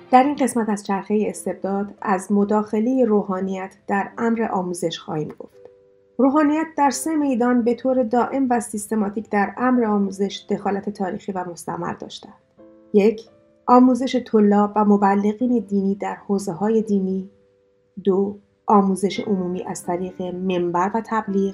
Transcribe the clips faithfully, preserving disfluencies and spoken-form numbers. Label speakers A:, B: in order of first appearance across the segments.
A: در این قسمت از چرخه استبداد از مداخله روحانیت در امر آموزش خواهیم گفت. روحانیت در سه میدان به طور دائم و سیستماتیک در امر آموزش دخالت تاریخی و مستمر داشته. یک، آموزش طلاب و مبلغین دینی در حوزه‌های دینی. دو، آموزش عمومی از طریق منبر و تبلیغ.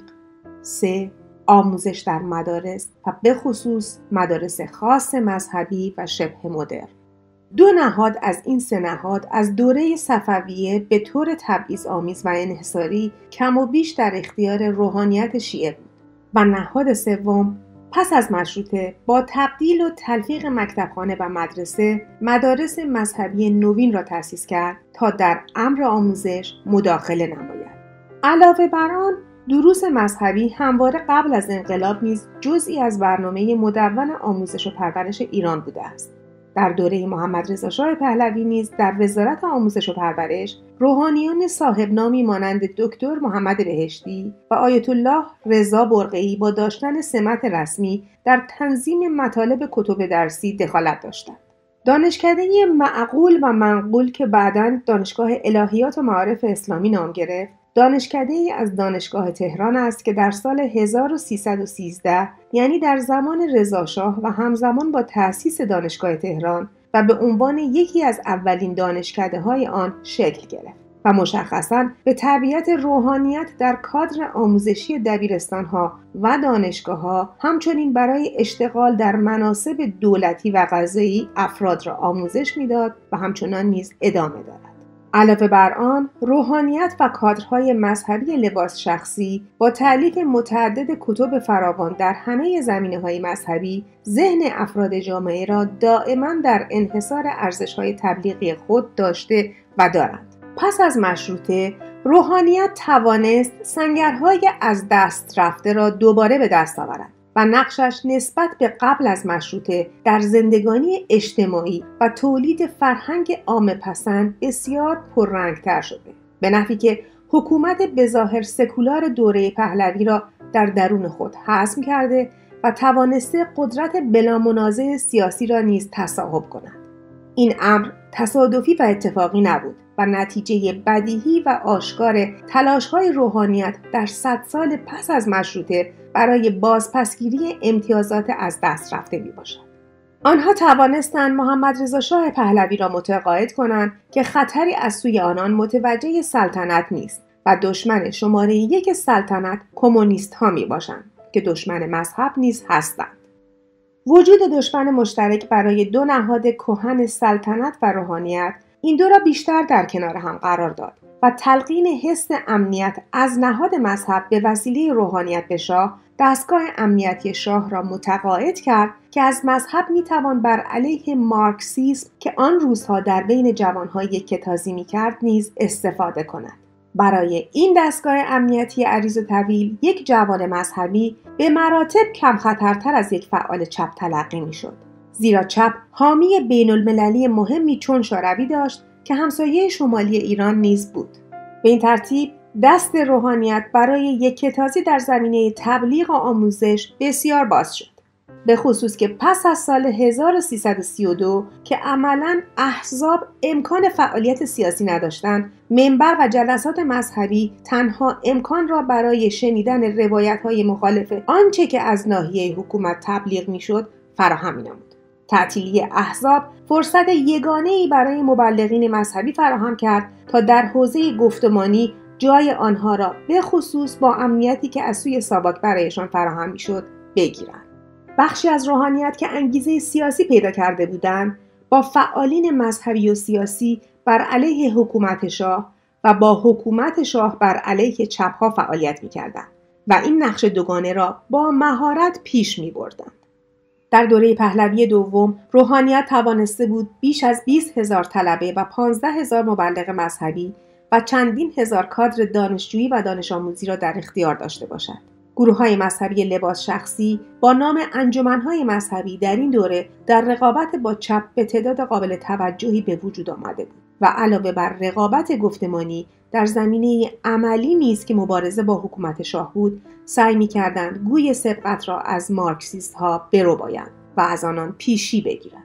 A: سه، آموزش در مدارس و به خصوص مدارس خاص مذهبی و شبه مدرن. دو نهاد از این سه نهاد از دوره صفویه به طور تبعیض‌آمیز و انحصاری کم و بیش در اختیار روحانیت شیعه بود و نهاد سوم پس از مشروطه با تبدیل و تلفیق مکتبخانه و مدرسه مدارس مذهبی نوین را تأسیس کرد تا در امر آموزش مداخله نماید. علاوه بر آن دروس مذهبی همواره قبل از انقلاب نیز جزئی از برنامه مدون آموزش و پرورش ایران بوده است. در دوره محمد رضا شاه پهلوی نیز در وزارت آموزش و پرورش روحانیان صاحب نامی مانند دکتر محمد بهشتی و آیت الله رضا برقعی با داشتن سمت رسمی در تنظیم مطالب کتب درسی دخالت داشتند. دانشکده معقول و منقول که بعداً دانشگاه الهیات و معارف اسلامی نام گرفت، دانشکده‌ای از دانشگاه تهران است که در سال هزار و سیصد و سیزده یعنی در زمان رضا شاه و همزمان با تأسیس دانشگاه تهران و به عنوان یکی از اولین دانشکده‌های آن شکل گرفت و مشخصاً به تربیت روحانیت در کادر آموزشی دبیرستان‌ها و دانشگاه‌ها همچنین برای اشتغال در مناصب دولتی و قضایی افراد را آموزش می‌داد و همچنان نیز ادامه داد. علاوه بر آن، روحانیت و کادرهای مذهبی لباس شخصی با تألیف متعدد کتب فراوان در همه زمینه‌های مذهبی، ذهن افراد جامعه را دائما در انحصار ارزش‌های تبلیغی خود داشته و دارند. پس از مشروطه، روحانیت توانست سنگرهای از دست رفته را دوباره به دست آورد و نقشش نسبت به قبل از مشروطه در زندگانی اجتماعی و تولید فرهنگ عامه‌پسند بسیار پررنگتر شده، به نحوی که حکومت بظاهر سکولار دوره پهلوی را در درون خود هضم کرده و توانسته قدرت بلا منازع سیاسی را نیز تصاحب کند. این امر تصادفی و اتفاقی نبود و نتیجه بدیهی و آشکار تلاش‌های روحانیت در صد سال پس از مشروطه برای بازپسگیری امتیازات از دست رفته میباشد. آنها توانستند محمد رضا شاه پهلوی را متقاعد کنند که خطری از سوی آنان متوجه سلطنت نیست و دشمن شماره یک سلطنت کمونیست ها می باشند که دشمن مذهب نیز هستند. وجود دشمن مشترک برای دو نهاد کهن سلطنت و روحانیت این دو را بیشتر در کنار هم قرار داد و تلقین حس امنیت از نهاد مذهب به وسیله روحانیت به شاه، دستگاه امنیتی شاه را متقاعد کرد که از مذهب میتوان بر علیه مارکسیسم که آن روزها در بین جوانها یک تازی میکرد نیز استفاده کند. برای این دستگاه امنیتی عریض و طویل یک جوان مذهبی به مراتب کم خطرتر از یک فعال چپ تلقی میشد، زیرا چپ حامی بین المللی مهمی چون شوروی داشت که همسایه شمالی ایران نیز بود. به این ترتیب دست روحانیت برای یکتازی در زمینه تبلیغ و آموزش بسیار باز شد، به خصوص که پس از سال هزار و سیصد و سی و دو که عملاً احزاب امکان فعالیت سیاسی نداشتند، منبر و جلسات مذهبی تنها امکان را برای شنیدن روایت‌های مخالف آنچه که از ناحیه حکومت تبلیغ می‌شد فراهم می‌نمود. تعطیلی احزاب فرصت یگانه‌ای برای مبلغین مذهبی فراهم کرد تا در حوزه گفتمانی جای آنها را به خصوص با امنیتی که از سوی ساواک برایشان فراهم می‌شد بگیرند. بخشی از روحانیت که انگیزه سیاسی پیدا کرده بودند، با فعالین مذهبی و سیاسی بر علیه حکومت شاه و با حکومت شاه بر علیه چپ‌ها فعالیت می‌کردند و این نقش دوگانه را با مهارت پیش می‌بردند. در دوره پهلوی دوم روحانیت توانسته بود بیش از بیست هزار طلبه و پانزده هزار مبلغ مذهبی و چندین هزار کادر دانشجویی و دانش آموزی را در اختیار داشته باشد. گروه‌های مذهبی لباس شخصی با نام انجمن‌های مذهبی در این دوره در رقابت با چپ به تعداد قابل توجهی به وجود آمده بود و علاوه بر رقابت گفتمانی در زمینه عملی نیز که مبارزه با حکومت شاه بود، سعی می‌کردند گوی سبقت را از مارکسیست‌ها بربایند و از آنان پیشی بگیرند. با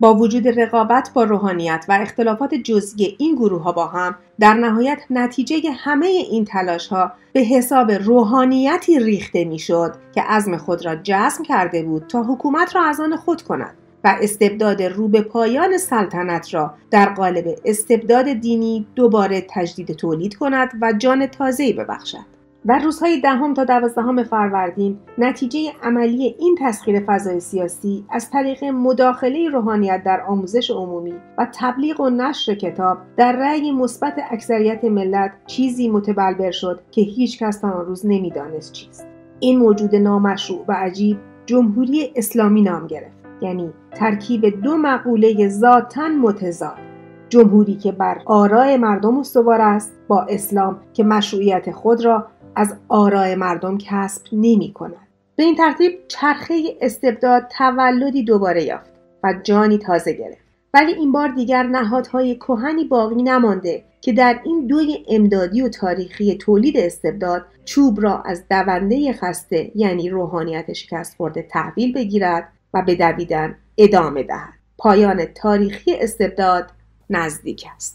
A: با وجود رقابت با روحانیت و اختلافات جزئی این گروه‌ها با هم، در نهایت نتیجه همه این تلاش‌ها به حساب روحانیتی ریخته می‌شد که عزم خود را جزم کرده بود تا حکومت را از آن خود کند و استبداد رو به پایان سلطنت را در قالب استبداد دینی دوباره تجدید تولید کند و جان تازه‌ای ببخشد. در روزهای دهم تا دوازدهم فروردین، نتیجه عملی این تسخیر فضای سیاسی از طریق مداخله روحانیت در آموزش عمومی و تبلیغ و نشر کتاب در رأی مثبت اکثریت ملت چیزی متبلور شد که هیچ کس تا آن روز نمی‌دانست چیست. این موجود نامشروع و عجیب جمهوری اسلامی نام گرفت، یعنی ترکیب دو مقوله ذاتاً متضاد. جمهوری که بر آراء مردم استوار است با اسلام که مشروعیت خود را از آراء مردم کسب نمی کند. به این ترتیب چرخه استبداد تولدی دوباره یافت و جانی تازه گرفت. ولی این بار دیگر نهادهای کهنی باقی نمانده که در این دوی امدادی و تاریخی تولید استبداد چوب را از دونده خسته یعنی روحانیت شکست خورده تحویل بگیرد و به دویدن ادامه دهد. پایان تاریخی استبداد نزدیک است.